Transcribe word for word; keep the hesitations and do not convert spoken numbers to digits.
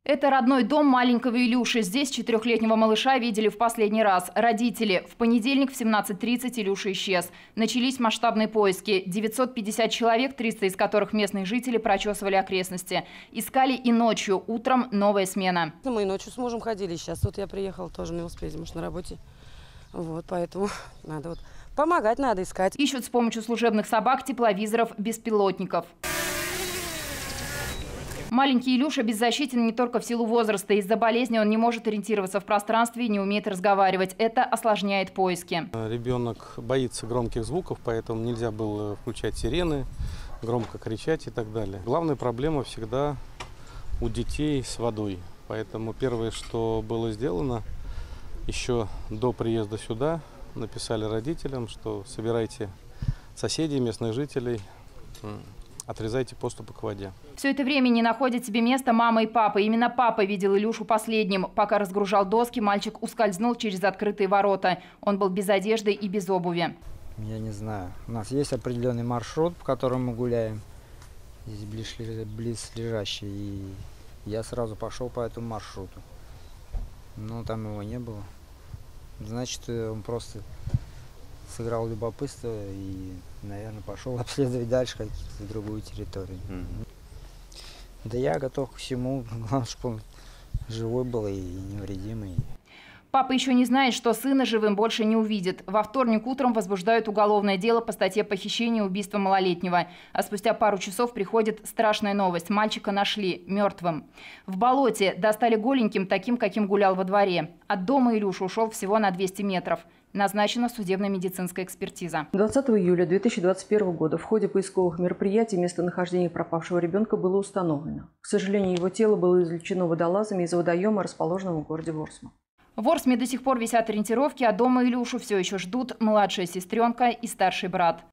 Это родной дом маленького Илюши. Здесь четырехлетнего малыша видели в последний раз родители. В понедельник в семнадцать тридцать Илюша исчез. Начались масштабные поиски. девятьсот пятьдесят человек, триста из которых местные жители, прочесывали окрестности. Искали и ночью. Утром новая смена. Мы и ночью с мужем ходили. Сейчас вот я приехала, тоже на велосипеде, может, на работе. Вот, поэтому надо вот помогать, надо искать. Ищут с помощью служебных собак, тепловизоров, беспилотников. Маленький Илюша беззащитен не только в силу возраста. Из-за болезни он не может ориентироваться в пространстве и не умеет разговаривать. Это осложняет поиски. Ребенок боится громких звуков, поэтому нельзя было включать сирены, громко кричать и так далее. Главная проблема всегда у детей с водой. Поэтому первое, что было сделано, еще до приезда сюда, написали родителям, что собирайте соседей, местных жителей, отрезайте поступы к воде. Все это время не находят себе места мама и папа. Именно папа видел Илюшу последним. Пока разгружал доски, мальчик ускользнул через открытые ворота. Он был без одежды и без обуви. Я не знаю. У нас есть определенный маршрут, по которому мы гуляем. Здесь близлежащий. И я сразу пошел по этому маршруту. Но там его не было. Значит, он просто сыграл любопытство и, наверное, пошел обследовать дальше какую-то другую территорию. Mm-hmm. Да я готов к всему, главное, чтобы он живой был и невредимый. Папа еще не знает, что сына живым больше не увидит. Во вторник утром возбуждают уголовное дело по статье похищения и убийства малолетнего. А спустя пару часов приходит страшная новость. Мальчика нашли мертвым. В болоте достали голеньким, таким, каким гулял во дворе. От дома Илюша ушел всего на двести метров. Назначена судебно-медицинская экспертиза. двадцатого июля две тысячи двадцать первого года в ходе поисковых мероприятий местонахождение пропавшего ребенка было установлено. К сожалению, его тело было извлечено водолазами из водоема, расположенного в городе Ворсма. В Ворсме до сих пор висят ориентировки, а дома Илюшу все еще ждут младшая сестренка и старший брат.